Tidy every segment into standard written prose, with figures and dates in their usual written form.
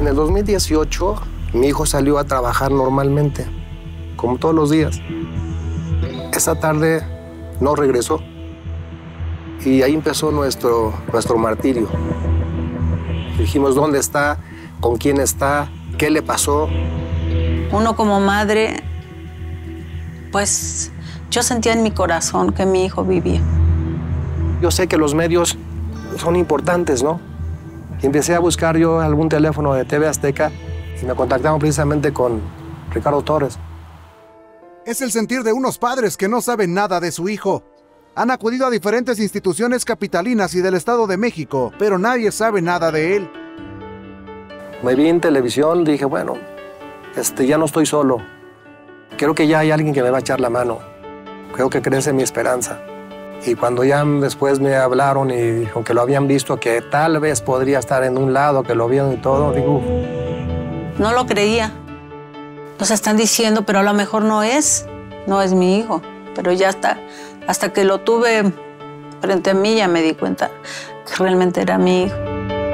En el 2018, mi hijo salió a trabajar normalmente, como todos los días. Esa tarde no regresó. Y ahí empezó nuestro martirio. Dijimos, ¿dónde está? ¿Con quién está? ¿Qué le pasó? Uno como madre, pues yo sentía en mi corazón que mi hijo vivía. Yo sé que los medios son importantes, ¿no? Y empecé a buscar yo algún teléfono de TV Azteca y me contactaron precisamente con Ricardo Torres. Es el sentir de unos padres que no saben nada de su hijo. Han acudido a diferentes instituciones capitalinas y del Estado de México, pero nadie sabe nada de él. Me vi en televisión, dije, bueno, ya no estoy solo. Creo que ya hay alguien que me va a echar la mano. Creo que crece mi esperanza. Y cuando ya después me hablaron y dijeron que lo habían visto, que tal vez podría estar en un lado, que lo vieron y todo, digo... No lo creía. Nos están diciendo, pero a lo mejor no es mi hijo. Pero ya hasta que lo tuve frente a mí ya me di cuenta que realmente era mi hijo.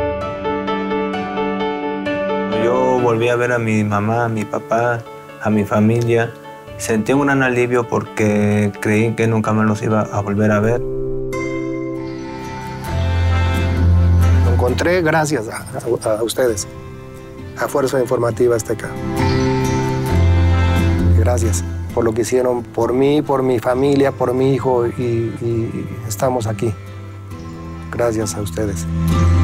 Yo volví a ver a mi mamá, a mi papá, a mi familia. Sentí un gran alivio porque creí que nunca más los iba a volver a ver. Lo encontré gracias a ustedes, a Fuerza Informativa Azteca. Gracias por lo que hicieron por mí, por mi familia, por mi hijo y estamos aquí. Gracias a ustedes.